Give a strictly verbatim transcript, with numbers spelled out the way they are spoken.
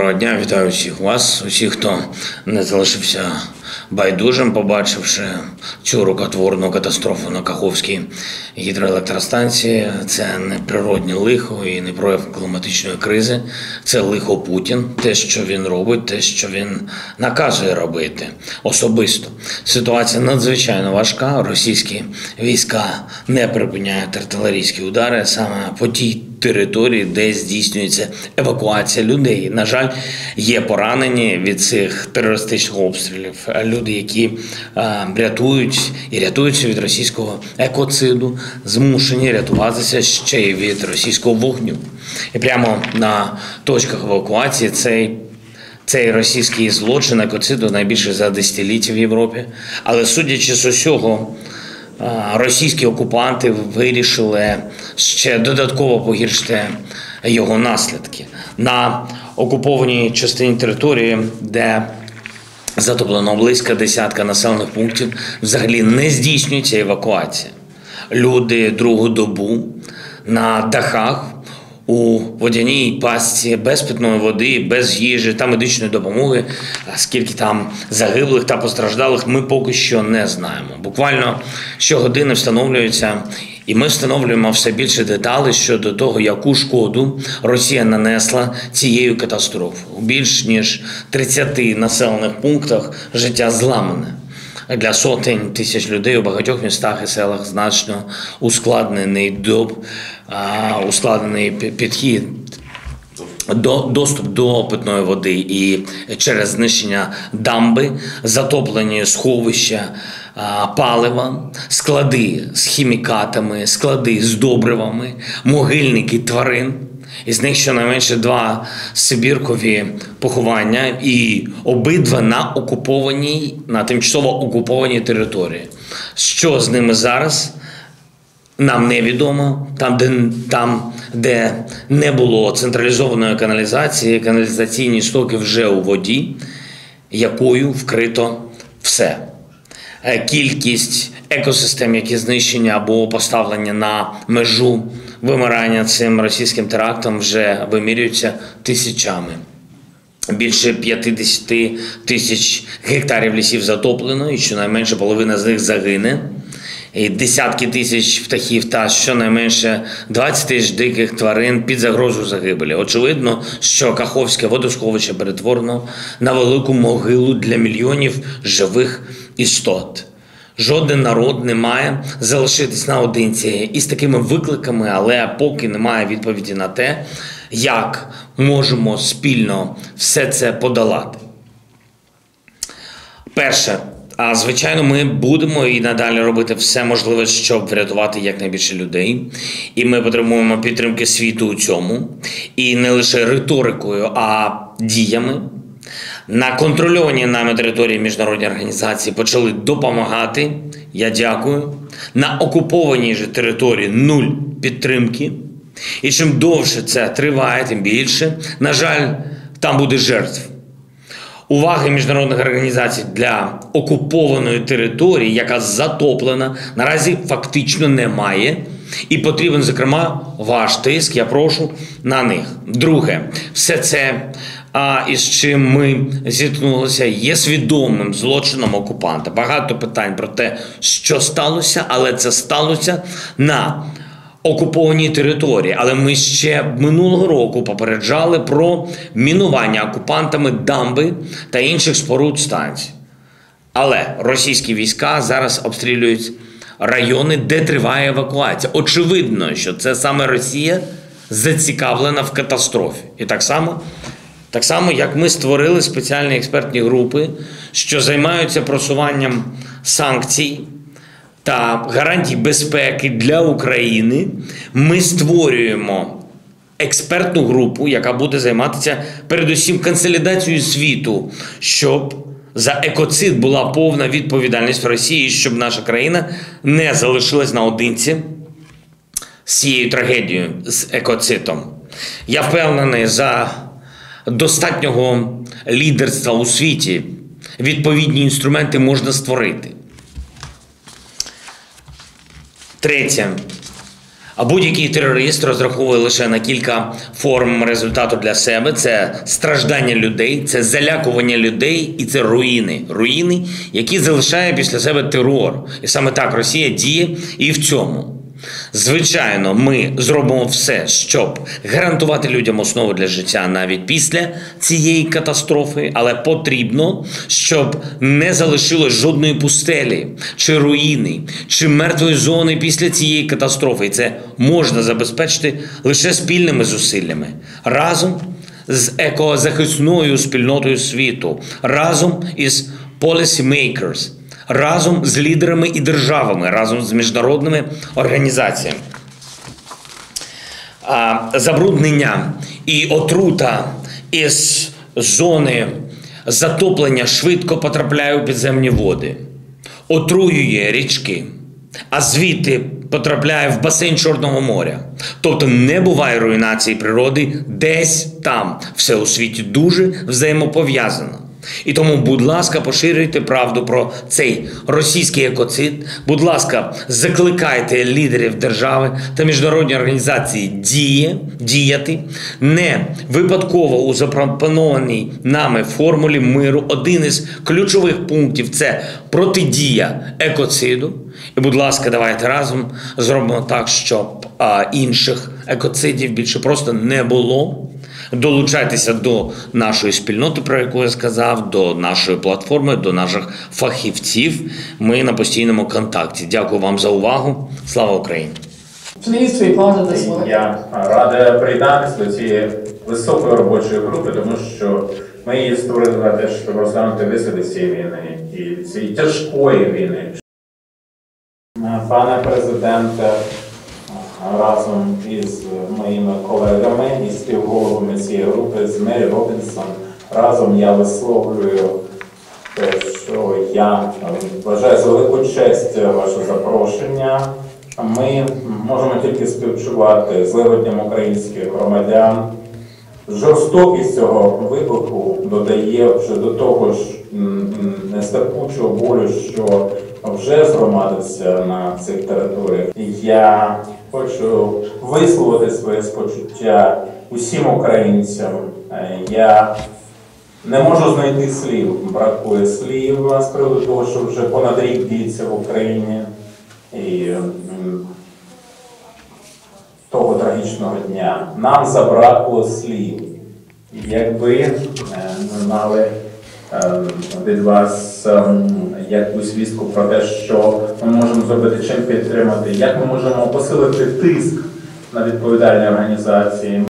Доброго дня, вітаю всіх вас, усіх, хто не залишився байдужим, побачивши цю рукотворну катастрофу на Каховській гідроелектростанції. Це не природне лихо і не прояв кліматичної кризи, це лихо Путін, те, що він робить, те, що він наказує робити особисто. Ситуація надзвичайно важка, російські війська не припиняють артилерійські удари саме по тій території, де здійснюється евакуація людей. На жаль, є поранені від цих терористичних обстрілів. Люди, які а, рятують і рятуються від російського екоциду, змушені рятуватися ще й від російського вогню. І прямо на точках евакуації цей Цей російський злочин екоциду найбільше за десятиліття в Європі. Але судячи з усього, російські окупанти вирішили ще додатково погіршити його наслідки. На окупованій частині території, де затоплено близько десятка населених пунктів, взагалі не здійснюється евакуація. Люди другу добу на дахах, у водяній пастці, без питної води, без їжі та медичної допомоги. Скільки там загиблих та постраждалих, ми поки що не знаємо. Буквально щогодини встановлюються, і ми встановлюємо все більше деталей щодо того, яку шкоду Росія нанесла цією катастрофою. У більш ніж тридцяти населених пунктах життя зламане. Для сотень тисяч людей у багатьох містах і селах значно ускладнений доб, ускладнений підхід, до, доступ до питної води і через знищення дамби, затоплені сховища палива, склади з хімікатами, склади з добривами, могильники тварин. Із них щонайменше два сибіркові поховання і обидва на окупованій, на тимчасово окупованій території. Що з ними зараз, нам невідомо. Там, де, там, де не було централізованої каналізації, каналізаційні стоки вже у воді, якою вкрито все. Кількість екосистем, які знищені або поставлені на межу вимирання цим російським терактом, вже вимірюються тисячами. Більше п'ятдесят тисяч гектарів лісів затоплено, і щонайменше половина з них загине. І десятки тисяч птахів та щонайменше двадцять тисяч диких тварин під загрозою загибелі. Очевидно, що Каховське водосховище перетворено на велику могилу для мільйонів живих істот. Жоден народ не має залишитись наодинці із такими викликами, але поки немає відповіді на те, як можемо спільно все це подолати. Перше. А, звичайно, ми будемо і надалі робити все можливе, щоб врятувати якнайбільше людей. І ми потребуємо підтримки світу у цьому. І не лише риторикою, а діями. На контрольованій нами території міжнародні організації почали допомагати. Я дякую. На окупованій же території нуль підтримки. І чим довше це триває, тим більше, на жаль, там буде жертв. Уваги міжнародних організацій для окупованої території, яка затоплена, наразі фактично немає. І потрібен, зокрема, ваш тиск, я прошу, на них. Друге, все це, а, із чим ми зіткнулися, є свідомим злочином окупанта. Багато питань про те, що сталося, але це сталося на окупованій території. Але ми ще минулого року попереджали про мінування окупантами дамби та інших споруд станцій. Але російські війська зараз обстрілюють райони, де триває евакуація. Очевидно, що це саме Росія зацікавлена в катастрофі. І так само, так само, як ми створили спеціальні експертні групи, що займаються просуванням санкцій та гарантій безпеки для України, ми створюємо експертну групу, яка буде займатися передусім консолідацією світу, щоб за екоцид була повна відповідальність Росії, щоб наша країна не залишилась наодинці з цією трагедією, з екоцидом. Я впевнений, за достатнього лідерства у світі відповідні інструменти можна створити. Третє. А будь-який терорист розраховує лише на кілька форм результату для себе. Це страждання людей, це залякування людей і це руїни. Руїни, які залишає після себе терор. І саме так Росія діє і в цьому. Звичайно, ми зробимо все, щоб гарантувати людям основу для життя навіть після цієї катастрофи, але потрібно, щоб не залишилось жодної пустелі, чи руїни, чи мертвої зони після цієї катастрофи. І це можна забезпечити лише спільними зусиллями. Разом з екозахисною спільнотою світу, разом із policy makers, разом з лідерами і державами, разом з міжнародними організаціями. Забруднення і отрута із зони затоплення швидко потрапляє у підземні води, отруює річки, а звідти потрапляє в басейн Чорного моря. Тобто не буває руйнації природи десь там. Все у світі дуже взаємопов'язано. І тому, будь ласка, поширюйте правду про цей російський екоцид. Будь ласка, закликайте лідерів держави та міжнародні організації діє, діяти. Не випадково у запропонованій нами формулі миру один із ключових пунктів – це протидія екоциду. І, будь ласка, давайте разом зробимо так, щоб а, інших екоцидів більше просто не було. Долучайтеся до нашої спільноти, про яку я сказав, до нашої платформи, до наших фахівців. Ми на постійному контакті. Дякую вам за увагу. Слава Україні! Я радий приєднатися до цієї високої робочої групи, тому що ми її створили на те, щоб розглянути висоти цієї війни і цієї тяжкої війни. Пане президенте, разом із моїми колегами і співголовами цієї групи з Мері Робінсон, разом я висловлюю те, що я вважаю за велику честь ваше запрошення. Ми можемо тільки співчувати зливанням українських громадян. Жорстокість цього вибуху додає вже до того ж нестерпучого болю, що вже згромадився на цих територіях. Я хочу висловити своє спочуття усім українцям. Я не можу знайти слів, бракує слів з приводу того, що вже понад рік діється в Україні. І того трагічного дня. Нам забракло слів. Якби ми мали від вас якусь вістку про те, що ми можемо зробити, чим підтримати, як ми можемо посилити тиск на відповідальні організації.